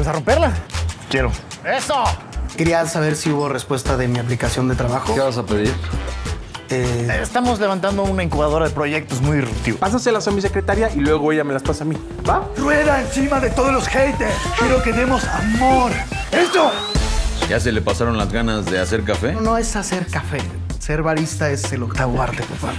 Pues a romperla. Quiero. ¡Eso! Quería saber si hubo respuesta de mi aplicación de trabajo. ¿Qué vas a pedir? Estamos levantando una incubadora de proyectos muy disruptivos. Pásaselas a mi secretaria y luego ella me las pasa a mí. ¿Va? Rueda encima de todos los haters. Quiero que demos amor. ¡Esto! ¿Ya se le pasaron las ganas de hacer café? No es hacer café. Ser barista es el octavo arte, papá.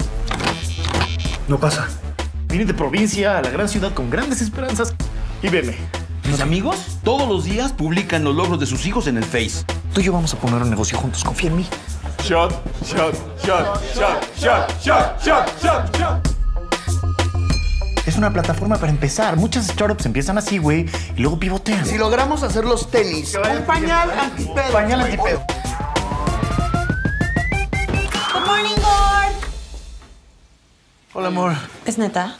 No pasa. Vine de provincia a la gran ciudad con grandes esperanzas y veme. Mis amigos todos los días publican los logros de sus hijos en el Face. Tú y yo vamos a poner un negocio juntos, confía en mí. Shot, shot, shot, shot, shot, shot, shot, shot, shot. Es una plataforma para empezar. Muchas startups empiezan así, güey, y luego pivotean. Si logramos hacer los tenis, un pañal antipedo. Pañal antipedo. Good morning, board. Hola, amor. ¿Es neta?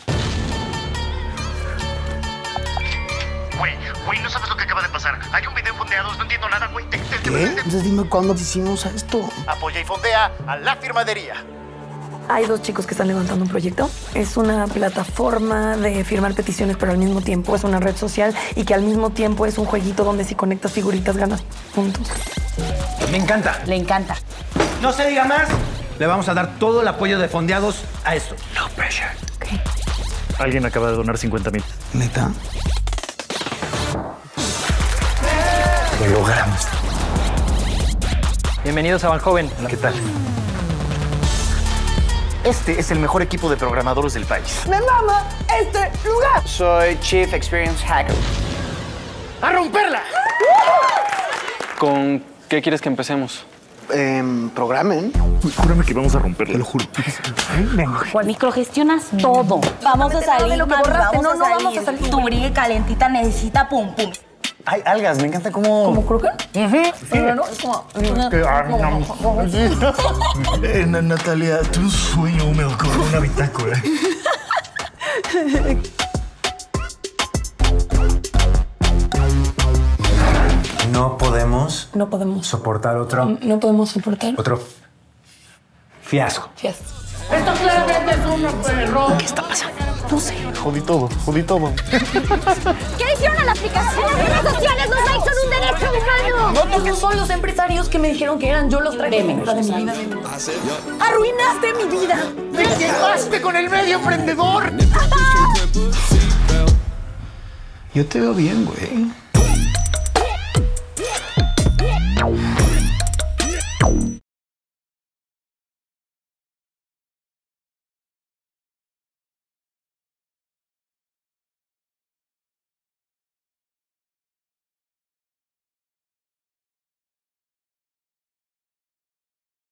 Güey, no sabes lo que acaba de pasar. Hay un video en Fondeados, no entiendo nada, güey. ¿Qué? Entonces dime cuándo hicimos esto. Apoya y fondea a la firmadería. Hay dos chicos que están levantando un proyecto. Es una plataforma de firmar peticiones, pero al mismo tiempo es una red social y que al mismo tiempo es un jueguito donde si conectas figuritas ganas puntos. Me encanta. Le encanta. No se diga más. Le vamos a dar todo el apoyo de Fondeados a esto. No pressure. Alguien acaba de donar 50,000. ¿Neta? Lo logramos. Bienvenidos a Banjoven. ¿Qué tal? Este es el mejor equipo de programadores del país. ¡Me mama este lugar! Soy Chief Experience Hacker. ¡A romperla! ¿Con qué quieres que empecemos? Programen. Júrame que vamos a romperla. Te lo juro. Juan, microgestionas todo. Vamos a salir, de lo que mami, borraste. vamos No, a vamos a salir. Tu brigue calentita necesita pum pum. Hay algas, me encanta cómo... ¿Cómo croquet? Pero es como... Natalia, tu sueño húmedo con una bitácora. No podemos No podemos. soportar otro No podemos soportar. fiasco. Fiesta. Esto claramente es un error. ¿Qué está pasando? No sé. Jodí todo, jodí todo. ¿Qué hicieron a la aplicación? Las redes sociales los likes son un derecho humano. Esos son los empresarios que me dijeron que eran. Yo los traje de mi vida. Arruinaste mi vida. ¡Me quemaste con el medio emprendedor! Yo te veo bien, güey.